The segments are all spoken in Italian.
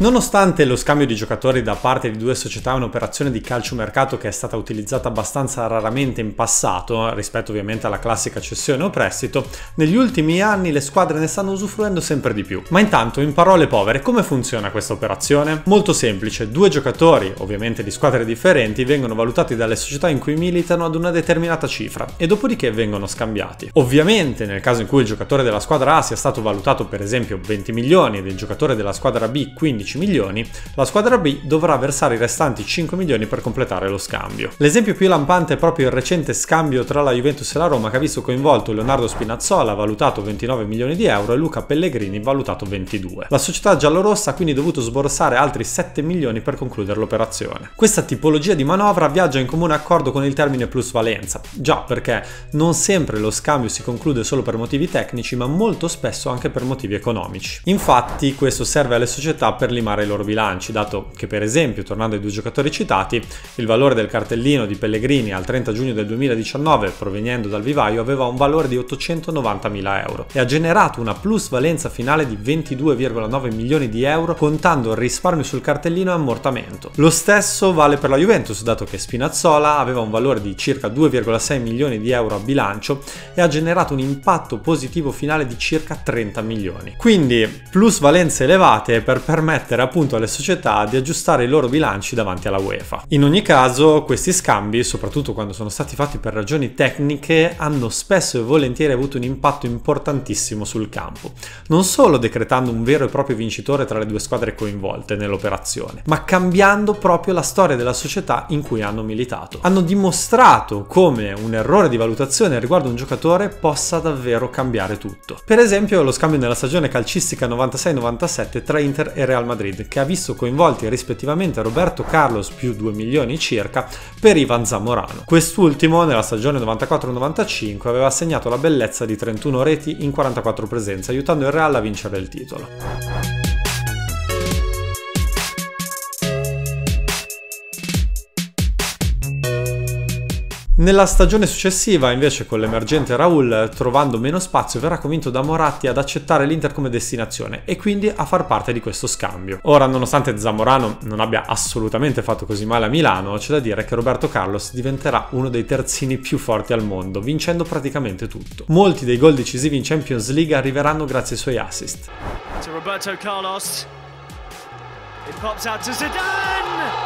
Nonostante lo scambio di giocatori da parte di due società è un'operazione di calciomercato che è stata utilizzata abbastanza raramente in passato, rispetto ovviamente alla classica cessione o prestito, negli ultimi anni le squadre ne stanno usufruendo sempre di più. Ma intanto, in parole povere, come funziona questa operazione? Molto semplice: due giocatori, ovviamente di squadre differenti, vengono valutati dalle società in cui militano ad una determinata cifra e dopodiché vengono scambiati. Ovviamente nel caso in cui il giocatore della squadra A sia stato valutato per esempio 20 milioni ed il giocatore della squadra B 15 milioni, la squadra B dovrà versare i restanti 5 milioni per completare lo scambio. L'esempio più lampante è proprio il recente scambio tra la Juventus e la Roma, che ha visto coinvolto Leonardo Spinazzola, valutato 29 milioni di euro, e Luca Pellegrini, valutato 22. La società giallorossa ha quindi dovuto sborsare altri 7 milioni per concludere l'operazione. Questa tipologia di manovra viaggia in comune accordo con il termine plusvalenza, già perché non sempre lo scambio si conclude solo per motivi tecnici, ma molto spesso anche per motivi economici. Infatti questo serve alle società per limare i loro bilanci, dato che per esempio, tornando ai due giocatori citati, il valore del cartellino di Pellegrini al 30 giugno del 2019 proveniendo dal vivaio aveva un valore di 890.000 euro e ha generato una plusvalenza finale di 22,9 milioni di euro, contando il risparmio sul cartellino e ammortamento. Lo stesso vale per la Juventus, dato che Spinazzola aveva un valore di circa 2,6 milioni di euro a bilancio e ha generato un impatto positivo finale di circa 30 milioni. Quindi plusvalenze elevate per permettere appunto alle società di aggiustare i loro bilanci davanti alla UEFA. In ogni caso, questi scambi, soprattutto quando sono stati fatti per ragioni tecniche, hanno spesso e volentieri avuto un impatto importantissimo sul campo, non solo decretando un vero e proprio vincitore tra le due squadre coinvolte nell'operazione, ma cambiando proprio la storia della società in cui hanno militato. Hanno dimostrato come un errore di valutazione riguardo un giocatore possa davvero cambiare tutto. Per esempio lo scambio nella stagione calcistica 96-97 tra Inter e Real Madrid, che ha visto coinvolti rispettivamente Roberto Carlos più 2 milioni circa per Ivan Zamorano. Quest'ultimo nella stagione 94-95 aveva segnato la bellezza di 31 reti in 44 presenze, aiutando il Real a vincere il titolo. Nella stagione successiva, invece, con l'emergente Raul trovando meno spazio, verrà convinto da Moratti ad accettare l'Inter come destinazione e quindi a far parte di questo scambio. Ora, nonostante Zamorano non abbia assolutamente fatto così male a Milano, c'è da dire che Roberto Carlos diventerà uno dei terzini più forti al mondo, vincendo praticamente tutto. Molti dei gol decisivi in Champions League arriveranno grazie ai suoi assist. To Roberto Carlos. It pops out to Zidane.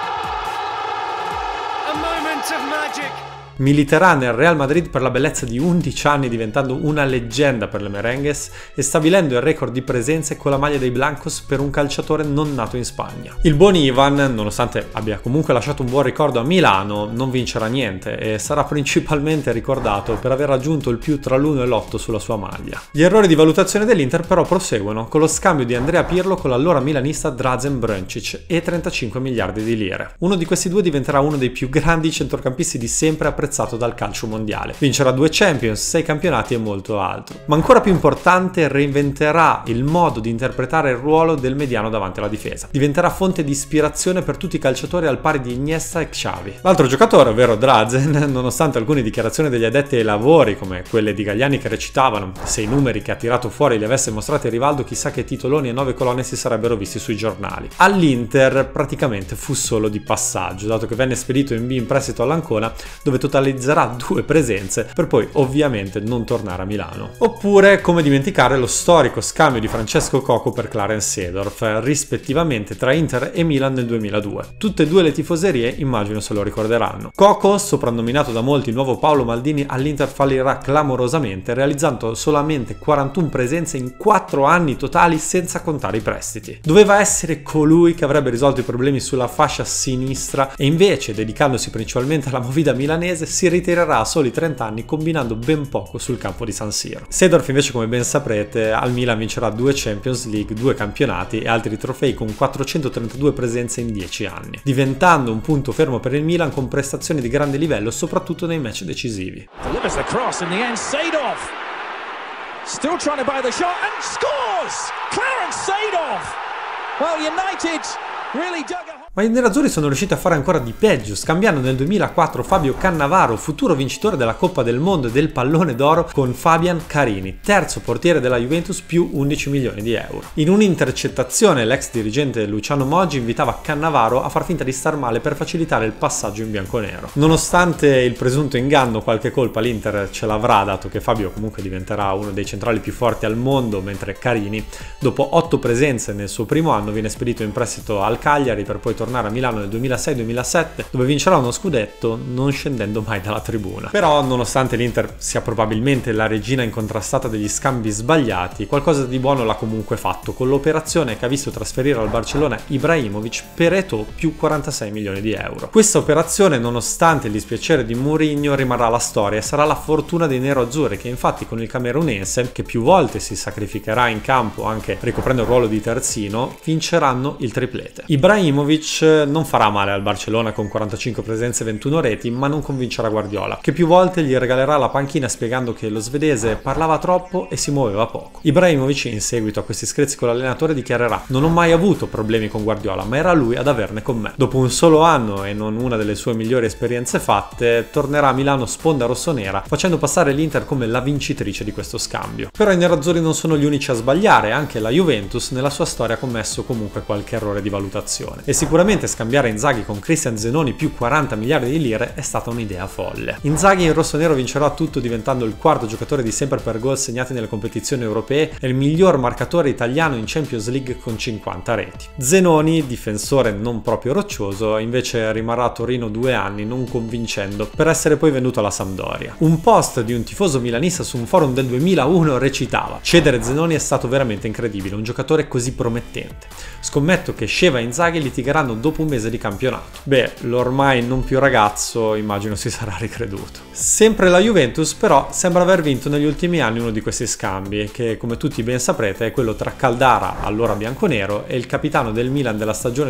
A moment of magic. Militerà nel Real Madrid per la bellezza di 11 anni, diventando una leggenda per le merengues e stabilendo il record di presenze con la maglia dei Blancos per un calciatore non nato in Spagna. Il buon Ivan, nonostante abbia comunque lasciato un buon ricordo a Milano, non vincerà niente e sarà principalmente ricordato per aver raggiunto il più tra l'1 e l'8 sulla sua maglia. Gli errori di valutazione dell'Inter però proseguono con lo scambio di Andrea Pirlo con l'allora milanista Drazen Brncic e 35 miliardi di lire. Uno di questi due diventerà uno dei più grandi centrocampisti di sempre, apprezzato dal calcio mondiale. Vincerà 2 Champions, 6 campionati e molto altro. Ma ancora più importante, reinventerà il modo di interpretare il ruolo del mediano davanti alla difesa. Diventerà fonte di ispirazione per tutti i calciatori al pari di Iniesta e Xavi. L'altro giocatore, ovvero Drazen, nonostante alcune dichiarazioni degli addetti ai lavori, come quelle di Galliani che recitavano "se i numeri che ha tirato fuori li avesse mostrati Rivaldo, chissà che titoloni e 9 colonne si sarebbero visti sui giornali", all'Inter praticamente fu solo di passaggio, dato che venne spedito in B in prestito all'Ancona, dove realizzerà 2 presenze per poi ovviamente non tornare a Milano. Oppure come dimenticare lo storico scambio di Francesco Coco per Clarence Seedorf, rispettivamente tra Inter e Milan nel 2002. Tutte e due le tifoserie immagino se lo ricorderanno. Coco, soprannominato da molti il nuovo Paolo Maldini, all'Inter fallirà clamorosamente, realizzando solamente 41 presenze in 4 anni totali senza contare i prestiti. Doveva essere colui che avrebbe risolto i problemi sulla fascia sinistra e invece, dedicandosi principalmente alla movida milanese, si ritirerà a soli 30 anni combinando ben poco sul campo di San Siro. Seedorf invece, come ben saprete, al Milan vincerà 2 Champions League, 2 campionati e altri trofei con 432 presenze in 10 anni, diventando un punto fermo per il Milan con prestazioni di grande livello soprattutto nei match decisivi. Delivers the cross in the end. Seedorf still trying to buy the shot and scores! Clarence Seedorf! Well, United really dug a Ma i nerazzurri sono riusciti a fare ancora di peggio, scambiando nel 2004 Fabio Cannavaro, futuro vincitore della Coppa del Mondo e del Pallone d'Oro, con Fabian Carini, terzo portiere della Juventus, più 11 milioni di euro. In un'intercettazione l'ex dirigente Luciano Moggi invitava Cannavaro a far finta di star male per facilitare il passaggio in bianconero. Nonostante il presunto inganno, qualche colpa l'Inter ce l'avrà, dato che Fabio comunque diventerà uno dei centrali più forti al mondo, mentre Carini, dopo 8 presenze nel suo primo anno, viene spedito in prestito al Cagliari per poi tornare a Milano nel 2006-2007, dove vincerà uno scudetto non scendendo mai dalla tribuna. Però, nonostante l'Inter sia probabilmente la regina incontrastata degli scambi sbagliati, qualcosa di buono l'ha comunque fatto, con l'operazione che ha visto trasferire al Barcellona Ibrahimovic per Eto'o più 46 milioni di euro. Questa operazione, nonostante il dispiacere di Mourinho, rimarrà la storia e sarà la fortuna dei neroazzurri, che infatti con il camerunense, che più volte si sacrificherà in campo anche ricoprendo il ruolo di terzino, vinceranno il triplete. Ibrahimovic non farà male al Barcellona con 45 presenze e 21 reti, ma non convincerà Guardiola, che più volte gli regalerà la panchina spiegando che lo svedese parlava troppo e si muoveva poco. Ibrahimovic, in seguito a questi screzi con l'allenatore, dichiarerà: "Non ho mai avuto problemi con Guardiola, ma era lui ad averne con me". Dopo un solo anno e non una delle sue migliori esperienze fatte, tornerà a Milano sponda rossonera, facendo passare l'Inter come la vincitrice di questo scambio. Però i nerazzurri non sono gli unici a sbagliare, anche la Juventus nella sua storia ha commesso comunque qualche errore di valutazione. E sicuramente scambiare Inzaghi con Christian Zenoni più 40 miliardi di lire è stata un'idea folle. Inzaghi in rossonero vincerà tutto diventando il quarto giocatore di sempre per gol segnati nelle competizioni europee e il miglior marcatore italiano in Champions League con 50 reti. Zenoni, difensore non proprio roccioso, invece rimarrà a Torino 2 anni non convincendo, per essere poi venduto alla Sampdoria. Un post di un tifoso milanista su un forum del 2001 recitava: "Cedere Zenoni è stato veramente incredibile, un giocatore così promettente. Scommetto che Sheva e Inzaghi litigheranno dopo un mese di campionato". Beh, l'ormai non più ragazzo immagino si sarà ricreduto. Sempre la Juventus però sembra aver vinto negli ultimi anni uno di questi scambi, che come tutti ben saprete è quello tra Caldara, allora bianconero, e il capitano del Milan della stagione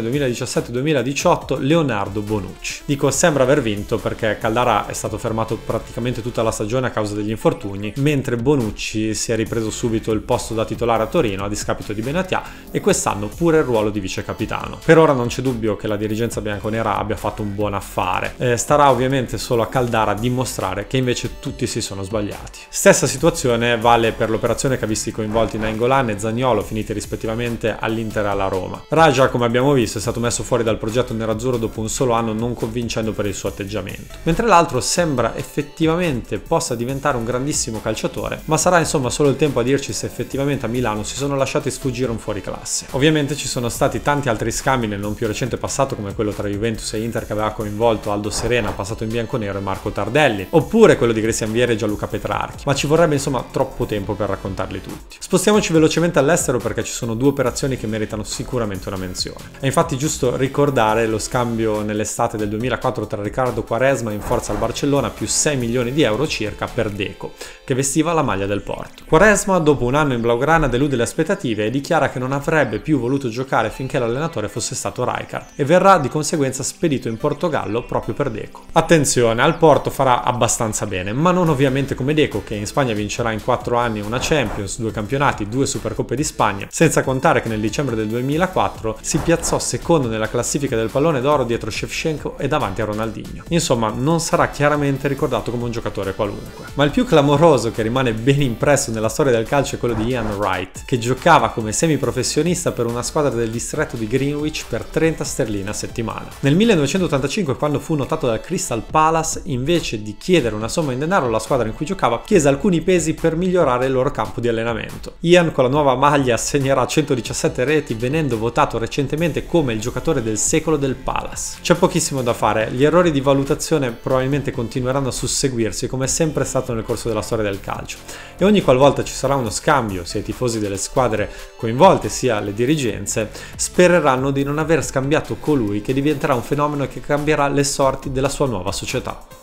2017-2018, Leonardo Bonucci. Dico sembra aver vinto perché Caldara è stato fermato praticamente tutta la stagione a causa degli infortuni, mentre Bonucci si è ripreso subito il posto da titolare a Torino a discapito di Benatia e quest'anno pure il ruolo di vice capitano. Per ora non c'è dubbio che la dirigenza bianconera abbia fatto un buon affare. Starà ovviamente solo a Caldara dimostrare che invece tutti si sono sbagliati. Stessa situazione vale per l'operazione che ha visto coinvolti Nainggolan e Zaniolo, finiti rispettivamente all'Inter e alla Roma. Raja, come abbiamo visto, è stato messo fuori dal progetto nerazzurro dopo un solo anno, non convincendo per il suo atteggiamento, mentre l'altro sembra effettivamente possa diventare un grandissimo calciatore, ma sarà insomma solo il tempo a dirci se effettivamente a Milano si sono lasciati sfuggire un fuoriclasse. Ovviamente ci sono stati tanti altri scambi nel non più recente passato, come quello tra Juventus e Inter che aveva coinvolto Aldo Serena, passato in bianconero, e Marco Tardelli, oppure quello di Cristian Vieri e Gianluca Petrarchi, ma ci vorrebbe insomma troppo tempo per raccontarli tutti. Spostiamoci velocemente all'estero perché ci sono 2 operazioni che meritano sicuramente una menzione. È infatti giusto ricordare lo scambio nell'estate del 2004 tra Riccardo Quaresma in forza al Barcellona più 6 milioni di euro circa per Deco, che vestiva la maglia del Porto. Quaresma, dopo un anno in Blaugrana, delude le aspettative e dichiara che non avrebbe più voluto giocare finché l'allenatore fosse stato Rijkaard e verrà di conseguenza spedito in Portogallo proprio per Deco. Attenzione, al Porto farà abbastanza bene, ma non ovviamente come Deco, che in Spagna vincerà in 4 anni una Champions, 2 campionati, 2 Supercoppe di Spagna, senza contare che nel dicembre del 2004 si piazzò secondo nella classifica del Pallone d'Oro dietro Shevchenko e davanti a Ronaldinho. Insomma, non sarà chiaramente ricordato come un giocatore qualunque. Ma il più clamoroso che rimane ben impresso nella storia del calcio è quello di Ian Wright, che giocava come semiprofessionista per una squadra del distretto di Greenwich per 30 sterline a settimana. Nel 1985, quando fu notato dal Crystal Palace, invece di chiedere una somma in denaro alla squadra in cui giocava, chiese alcuni pesi per migliorare il loro campo di allenamento. Ian con la nuova maglia segnerà 117 reti, venendo votato recentemente come il giocatore del secolo del Palace. C'è pochissimo da fare, gli errori di valutazione probabilmente continueranno a susseguirsi come è sempre stato nel corso della storia del calcio, e ogni qualvolta ci sarà uno scambio, sia i tifosi delle squadre coinvolte sia le dirigenze spereranno di non aver scambiato colui che diventerà un fenomeno che cambierà le sorti della sua nuova società.